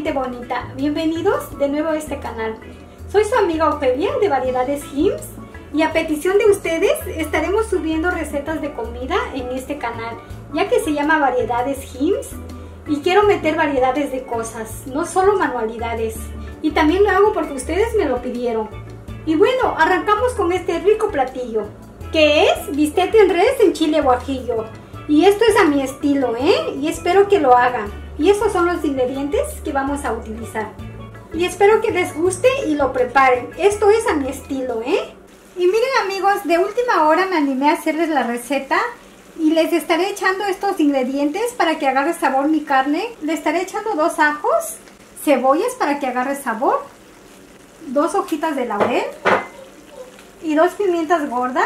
gente bonita, bienvenidos de nuevo a este canal. Soy su amiga Ofelia de Variedades Hims y a petición de ustedes estaremos subiendo recetas de comida en este canal, ya que se llama Variedades Hims y quiero meter variedades de cosas, no solo manualidades. Y también lo hago porque ustedes me lo pidieron. Y bueno, arrancamos con este rico platillo, que es bistec en res en chile guajillo. Y esto es a mi estilo, y espero que lo hagan. Y esos son los ingredientes que vamos a utilizar. Y espero que les guste y lo preparen. Esto es a mi estilo, Y miren amigos, de última hora me animé a hacerles la receta. Y les estaré echando estos ingredientes para que agarre sabor mi carne. Le estaré echando 2 ajos, cebollas para que agarre sabor, 2 hojitas de laurel y 2 pimientas gordas,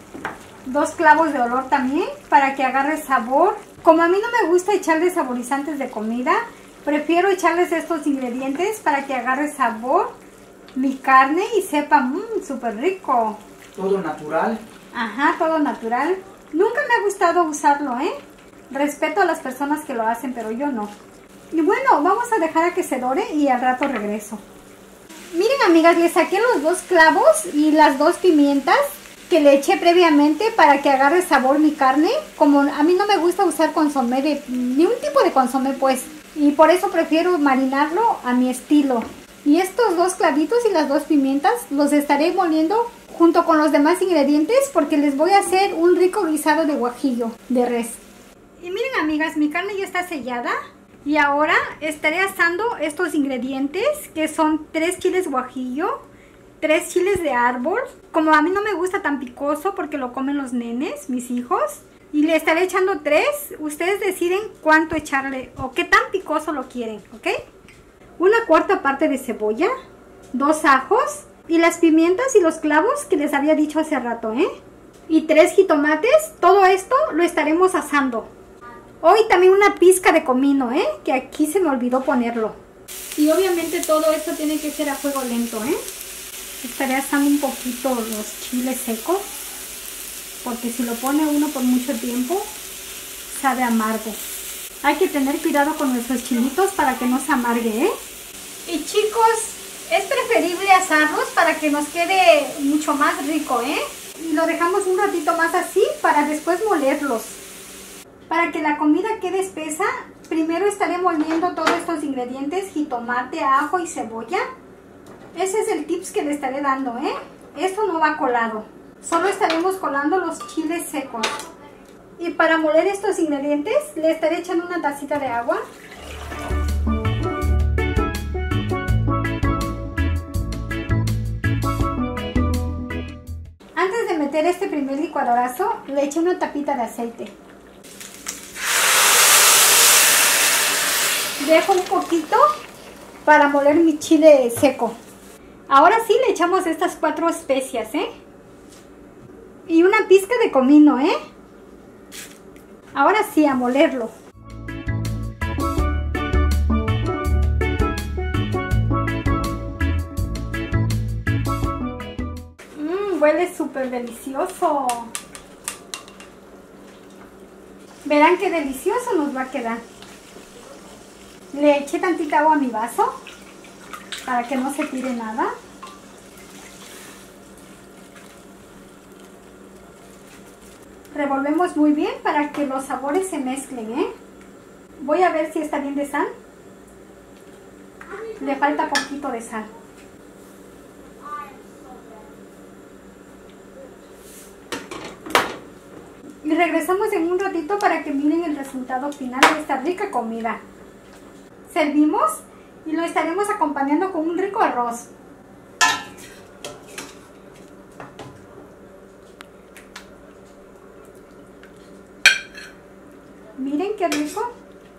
2 clavos de olor también para que agarre sabor. Como a mí no me gusta echarles saborizantes de comida, prefiero echarles estos ingredientes para que agarre sabor mi carne y sepa súper rico. Todo natural. Ajá, todo natural. Nunca me ha gustado usarlo, Respeto a las personas que lo hacen, pero yo no. Y bueno, vamos a dejar a que se dore y al rato regreso. Miren amigas, le saqué los 2 clavos y las 2 pimientas que le eché previamente para que agarre sabor mi carne. Como a mí no me gusta usar consomé, ni un tipo de consomé pues. Y por eso prefiero marinarlo a mi estilo. Y estos 2 clavitos y las 2 pimientas los estaré moliendo junto con los demás ingredientes porque les voy a hacer un rico guisado de guajillo de res. Y miren amigas, mi carne ya está sellada. Y ahora estaré asando estos ingredientes que son 3 chiles guajillo, 3 chiles de árbol. Como a mí no me gusta tan picoso porque lo comen los nenes, mis hijos. Y le estaré echando 3. Ustedes deciden cuánto echarle o qué tan picoso lo quieren, ¿ok? 1/4 parte de cebolla, 2 ajos y las pimientas y los clavos que les había dicho hace rato, Y 3 jitomates. Todo esto lo estaremos asando. Hoy también una pizca de comino, que aquí se me olvidó ponerlo. Y obviamente todo esto tiene que ser a fuego lento, Estaré asando un poquito los chiles secos, porque si lo pone uno por mucho tiempo, sabe amargo. Hay que tener cuidado con nuestros chilitos para que no se amargue, Y chicos, es preferible asarlos para que nos quede mucho más rico, Y lo dejamos un ratito más así para después molerlos. Para que la comida quede espesa, primero estaré moliendo todos estos ingredientes, jitomate, ajo y cebolla. Ese es el tips que le estaré dando, Esto no va colado, solo estaremos colando los chiles secos. Y para moler estos ingredientes, le estaré echando una tacita de agua. Antes de meter este primer licuadorazo, le eché una tapita de aceite. Dejo un poquito para moler mi chile seco. Ahora sí le echamos estas 4 especias, Y una pizca de comino, Ahora sí, a molerlo. Huele súper delicioso. Verán qué delicioso nos va a quedar. Le eché tantita agua a mi vaso para que no se tire nada. Revolvemos muy bien para que los sabores se mezclen, Voy a ver si está bien de sal. Le falta poquito de sal. Y regresamos en un ratito para que miren el resultado final de esta rica comida. Servimos y lo estaremos acompañando con un rico arroz. Miren qué rico.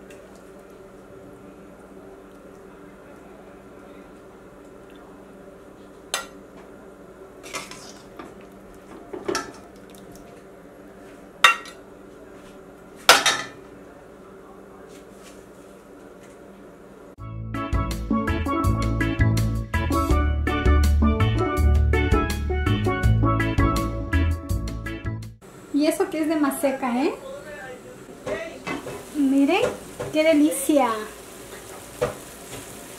Y eso que es de maseca, Miren, qué delicia.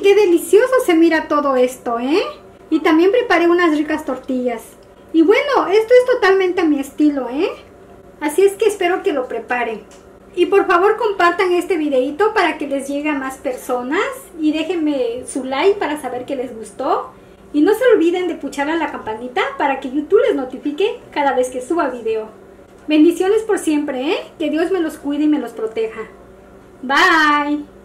qué delicioso se mira todo esto, ¿eh? Y también preparé unas ricas tortillas. Y bueno, esto es totalmente a mi estilo, ¿eh? Así es que espero que lo preparen. Y por favor compartan este videito para que les llegue a más personas. Y déjenme su like para saber que les gustó. Y no se olviden de puchar a la campanita para que YouTube les notifique cada vez que suba video. Bendiciones por siempre, ¿eh? Que Dios me los cuide y me los proteja. Bye.